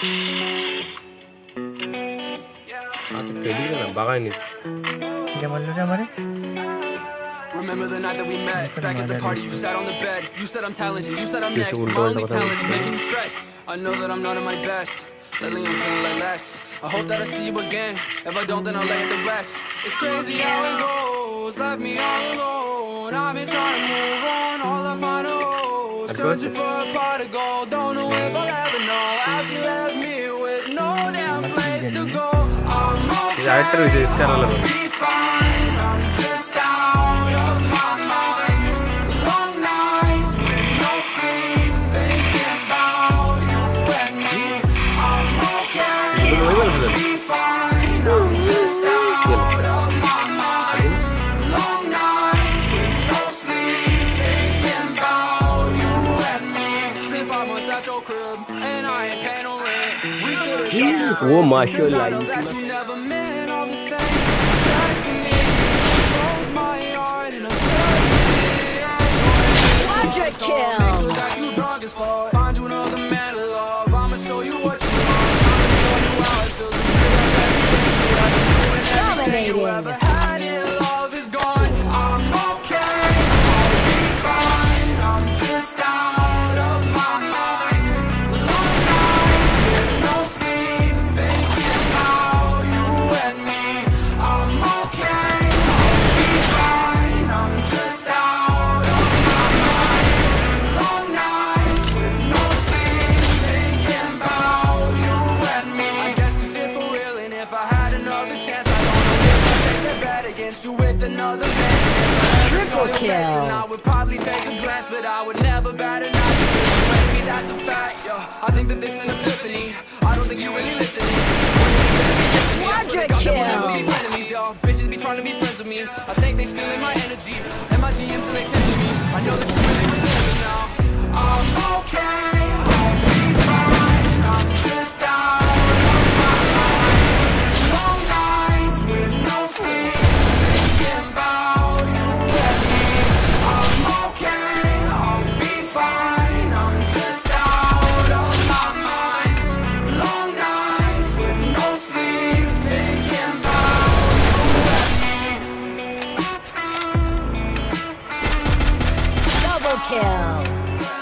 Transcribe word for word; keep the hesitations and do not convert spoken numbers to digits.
Remember the night that we met, back at the party, you sat on the bed. You said I'm talented, you said I'm next. My only talent is making you stressed. I know that I'm not at my best. Lately I'm feeling like less. I hope that I see you again. If I don't, then I'll lay it to rest. It's crazy how it goes, left me all alone. I've been trying to move on, all I find is searching for a pot of gold. Don't know if I'll ever know how she left me with no damn place to go. I'm okay, I'll be fine. I'm just out of my mind. Long nights with no sleep, thinking about you and me. I'm okay, I'll be fine. I'm just out of my mind. Long nights with no sleep, thinking about you and me. Spent five months at your crib, and I ain't paying no rent. We should've just Oh, mashallah. that you never meant all the things you said to me. Close my heart in a Quadra kill. Make sure that you drunk as fuck. Find you another man to love. I'ma show you what you want. I'ma show you how it feels to feel like everything you ever had in love is gone. I'm okay, I'll be fine. I'm just out of my mind. Long nights with no sleep, thinking about you and me. I'm okay, I'll be fine. I'm just out of my mind. Long nights with no sleep, thinking about you and me. I guess this shit for real, and if I had another chance, I don't know if I'd take the bet against you with another man. Triple kill. I would probably take a glance, but I would never bat an eye. Maybe that's a fact, yo. I think that this is an epiphany. I don't think you really listening. Quadra Never be kill. frenemies, yo. Bitches be trying to be friends with me. I think they stealing my energy and my D Ms and they texting me. I know that you really resent me now. I'm okay, I'll be fine. I'm just out of my mind. Long nights with no sleep, thinking about you and me. I'm okay, I'll be fine. I'm just out of my mind. Long nights with no sleep, thinking about you and me. Double kill.